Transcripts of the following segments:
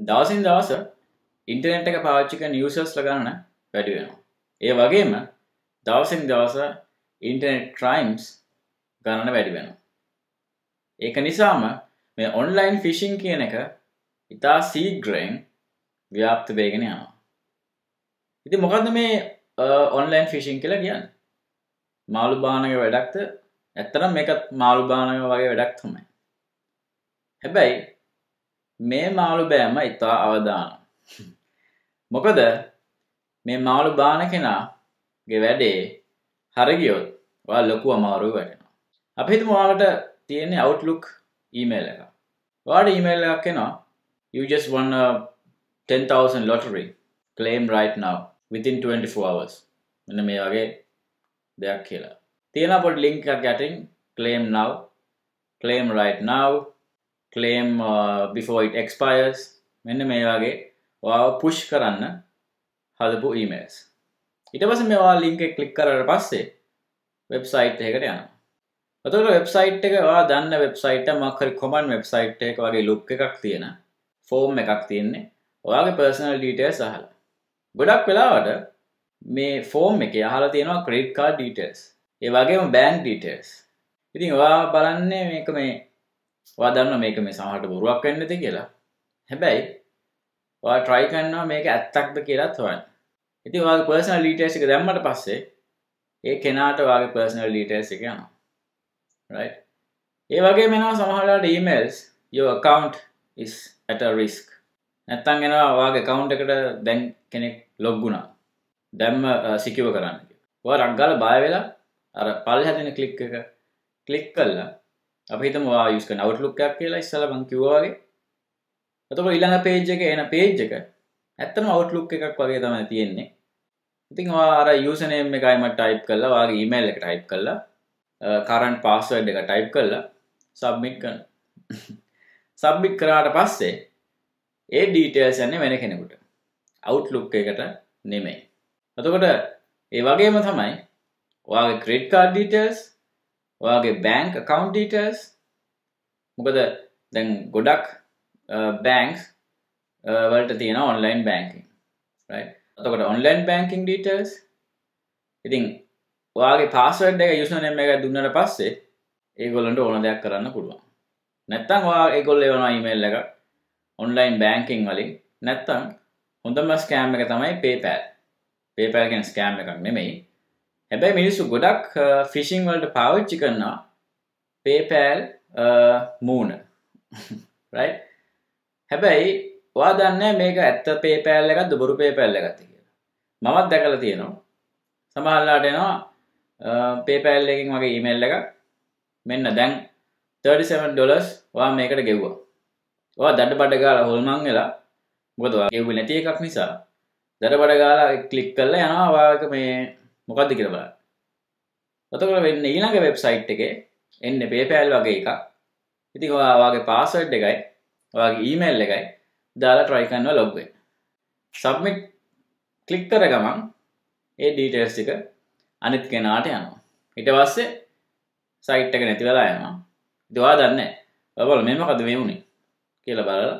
දවසින් දවස ඉන්ටර්නෙට් එක පාවිච්චි කරන යූසර්ස්ලා ගණන වැඩි වෙනවා. ඒ වගේම දවසින් දවස ඉන්ටර්නෙට් ක්‍රයිම්ස් ගණන වැඩි වෙනවා. ඒක නිසාම මේ ඔන්ලයින් ෆිෂින් කියන එක ඉතා සීඝ්‍රයෙන් ව්‍යාප්ත වෙගෙන යනවා. ඉතින් මොකද්ද මේ ඔන්ලයින් ෆිෂින් කියලා කියන්නේ? මාළු බානගේ වැඩක්ද? ඇත්තටම මේකත් මාළු බානගේ වගේ වැඩක් තමයි. හැබැයි මේ මාළු බෑම ඉතා අවදානම්. මොකද මේ මාළු බාන කෙනාගේ වැඩේ හරි ගියොත් ඔයා ලොකු අමාරුවක් වැටෙනවා. අපි හිතමු ඔයාලට තියෙන Outlook email එක. ඔයාලට email එකක් එනවා. You just won a 10,000 lottery. Claim right now within 24 hours. මෙන්න මේ වගේ දෙයක් කියලා. තියෙන පොඩි link එකක් යටින් claim now, claim right now, claim before it expires. මෙන්න මේ වගේ ඔයාව push කරන්න හදපු emails. ඊට පස්සේ මේ ඔයා link එක click කරලා පස්සේ website එකකට යනවා. එතකොට website එක ඔයා දන්න website එක මොකක් හරි common website එකක වගේ look එකක් තියෙන form එකක් තියෙන්නේ. ඔයාගේ personal details අහලා. ගොඩක් වෙලාවට මේ form එකේ අහලා තියෙනවා credit card details. ඒ වගේම bank details. ඉතින් ඔයා බලන්නේ මේක මේ ඔයා දන්නවා මේක මේ සමහරට බොරුවක් වෙන්න ඇති කියලා. හැබැයි ඔයා try කරනවා මේක ඇත්තක්ද කියලාත් හොයන්න. ඉතින් ඔයාගේ personal details එක දැම්මට පස්සේ ඒ කෙනාට ඔයාගේ personal details එක යනවා. Right? ඒ වගේම එනවා සමහරවිට emails your account is at a risk. නැත්තම් එනවා ඔයාගේ account එකට දැන් කෙනෙක් log වුණා. දැම්ම secure කරන්න කියලා. ඔයා රක් ගාලා බය වෙලා අර පල්ලෙහා තියෙන click එක click කළා. අපි හිතමු ඔයා use කරන Outlook එකක් කියලා ඉස්සෙල්ලා මම කිව්වා වගේ. එතකොට ඊළඟ page එකේ එන page එක ඇත්තම Outlook එකක් වගේ තමයි තියෙන්නේ. ඉතින් ඔයා අර username එකයිම type කරලා ඔයාගේ email එක type කරලා current password එක type කරලා submit කරනවා. submit කරාට පස්සේ ඒ details යන්නේ වෙන කෙනෙකුට. Outlook එකට නෙමෙයි. එතකොට ඒ වගේම තමයි ඔයාගේ credit card details, ඔයාගේ bank account details. මොකද දැන් ගොඩක් banks වලට තියෙන online banking. Right? එතකොට online banking details. ඉතින් ඔයාගේ password එක username එක දුන්නාට පස්සේ ඒගොල්ලන්ට ඕන දෙයක් කරන්න පුළුවන්. නැත්තම් ඔයා ඒගොල්ලෝ එවනවා email එක online banking වලින්. නැත්තම් හොඳම scam එක තමයි PayPal. PayPal කියන්නේ scam එකක් නෙමෙයි. හැබැයි මිනිස්සු ගොඩක් phishing වලට පාවිච්චි කරනවා PayPal මූණ. right? හැබැයි ඔයා දන්නේ මේක ඇත්ත PayPal එකක්ද බොරු PayPal එකක්ද කියලා. මමත් දැකලා තියෙනවා. සමහරවිට එනවා PayPal එකකින් වගේ email එකක් මෙන්න දැන් $37 ඔයා මේකට ගෙවුවා. ඔයා දඩ බඩ ගාලා හොල්මන් වෙලා මොකද ඔයා ගෙවුවේ නැති එකක් නිසා දඩ බඩ ගාලා ක්ලික් කරලා යනවා ඔයාගේ මේ මොකද්ද කියලා බලන්න. එතකොට වෙන්නේ ඊළඟ වෙබ්සයිට් එකේ එන්නේ PayPal වගේ එකක්. ඉතින් ඔයාගේ password එකයි ඔයාගේ email එකයි දාලා try කරනවා log වෙන්න. submit click කර ගමන් ඒ details ටික අනිත් කෙනාට යනවා. ඊට පස්සේ site එක නැති වෙලා යනවා. ඉතින් ඔයා දන්නේ නැහැ. ඔයා බලන්න මේ මොකද මේ වුනේ කියලා බලලා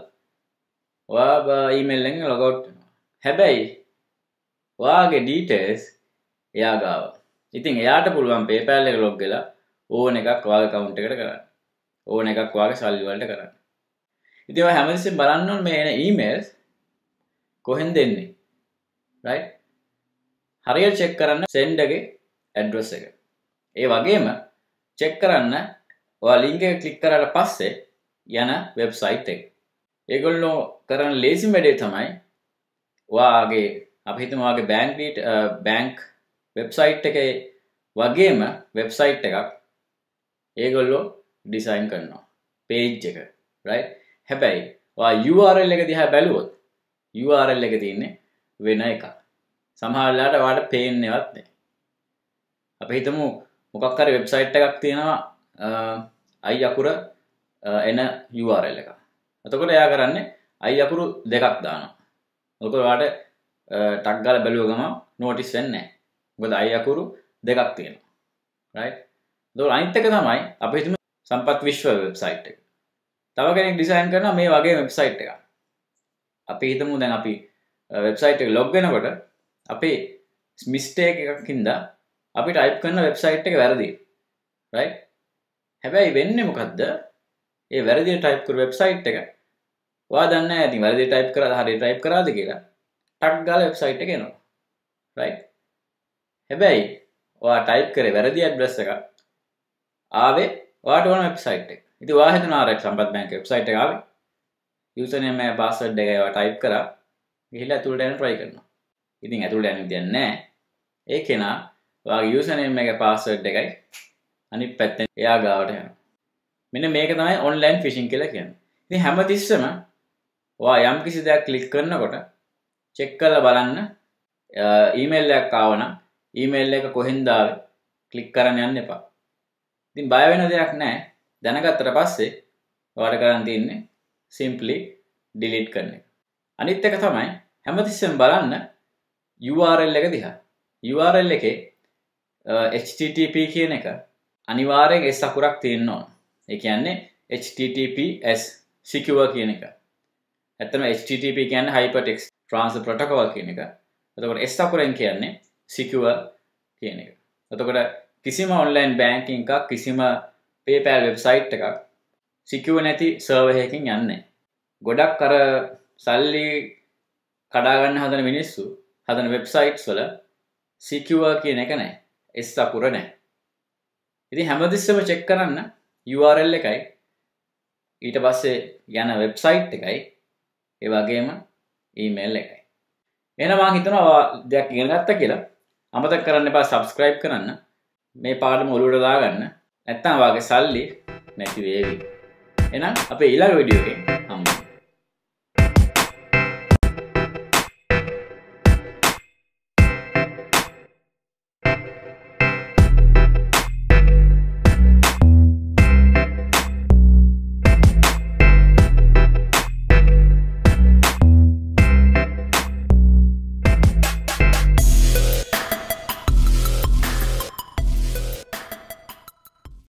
ඔයා email එකෙන් log out වෙනවා. හැබැයි ඔයාගේ details එයා ගාව. ඉතින් එයාට පුළුවන් PayPal එක log වෙලා ඕන එකක් ඔයාගේ account එකට කරන්න. ඕන එකක් ඔයාගේ සල්ලි වලට කරන්න. ඉතින් ඔයා හැමතිස්සෙම බලන්න ඕනේ මේ එන emails කොහෙන්ද එන්නේ. right? හරියට check කරන්න send එකේ address එක. ඒ වගේම check කරන්න ඔයා link එක click කරාට පස්සේ යන website එක. ඒගොල්ලෝ කරන ලේසිම වැඩේ තමයි ඔයාගේ අපි හිතමු ඔයාගේ bank website එකේ වගේම website එකක් ඒගොල්ලෝ design කරනවා page එක. right? හැබැයි ඔයා URL එක දිහා බැලුවොත් URL එක තියෙන්නේ වෙන එකක්. සමහර වෙලාවට ඔයාලට පේන්නේවත් නැහැ. අපි හිතමු මොකක් හරි වෙබ්සයිට් එකක් තියෙනවා i අකුර එන URL එකක්. එතකොට එයා කරන්නේ i අකුරු දෙකක් දානවා. මොකද ඔයාලට ටග් ගාලා බැලුව ගමන් notice වෙන්නේ නැහැ. මොකද i අකුරු දෙකක් තියෙනවා. right? එතකොට අනිත් එක තමයි අපි හිතමු සම්පත් විශ්ව වෙබ්සයිට් එක. තව කෙනෙක් ඩිසයින් කරනවා මේ වගේ වෙබ්සයිට් එකක්. අපි හිතමු දැන් අපි වෙබ්සයිට් එක ලොග් වෙනකොට අපේ මිස්ටේක් එකක් හින්දා අපි ටයිප් කරන වෙබ්සයිට් එක වැරදි. රයිට්? හැබැයි වෙන්නේ මොකද්ද? ඒ වැරදියට ටයිප් කරු වෙබ්සයිට් එක ඔයා දන්නේ නැහැ ඉතින් වැරදියට ටයිප් කරාද හරියට ටයිප් කරාද කියලා. ටක් ගාලා වෙබ්සයිට් එක එනවා. රයිට්? හැබැයි ඔයා ටයිප් කරේ වැරදි ඇඩ්‍රස් එකක් ආවේ ඔයාට ඕන වෙබ්සයිට් එක. ඉතින් ඔයා හිතනවා අර සම්පත් බැංක වෙබ්සයිට් එක ආවේ. යූසර් නේම් එක පාස්වර්ඩ් එක ඔයා ටයිප් කරා. ගිහිල්ලා ඇතුළට යන්න try කරනවා. ඉතින් ඇතුළට යන්න විදියක් නැහැ. ඒ කෙනා ඔයාගේ යූසර් නේම් එක පාස්වර්ඩ් එකයි අනිත් පැත්තෙන් එයා ගාවට යනවා. මෙන්න මේක තමයි ඔන්ලයින් ෆිෂින් කියලා කියන්නේ. ඉතින් හැමතිස්සෙම ඔයා යම් කිසි දෙයක් ක්ලික් කරනකොට චෙක් කරලා බලන්න ඊමේල් එකක් ආවනම් ඊමේල් එක කොහෙන්ද ආවේ ක්ලික් කරන්න යන්න එපා. ඉතින් බය වෙන දෙයක් නැහැ. දැනගත්තට පස්සේ ඔයාලට කරන්න තියෙන්නේ simply delete කරන එක. අනිත් එක තමයි හැමතිස්සෙම බලන්න URL එක දිහා. URL එකේ http කියන එක අනිවාර්යෙන් S අකුරක් තියෙන්න ඕන. ඒ කියන්නේ https secure කියන එක. ඇත්තම http කියන්නේ hypertext transfer protocol කියන එක. එතකොට S අකුරෙන් කියන්නේ secure කියන එක. එතකොට කිසිම online banking එකක් කිසිම PayPal website එකක් secure නැති server එකකින් යන්නේ නැහැ. ගොඩක් අර සල්ලි කඩා ගන්න හදන මිනිස්සු හදන websites වල secure කියන එක නැහැ. S අකුර නැහැ. ඉතින් හැමතිස්සෙම check කරන්න URL එකයි ඊට පස්සේ යන website එකයි ඒ වගේම email එකයි. එහෙනම් මම හිතනවා දෙයක් ඉගෙන ගත්තා කියලා. අමතක කරන්න එපා subscribe කරන්න. මේ පාඩම ඔලුවට දාගන්න. නැත්නම් වාගේ සල්ලි නැති වේවි. එහෙනම් අපේ ඊළඟ වීඩියෝ එකේ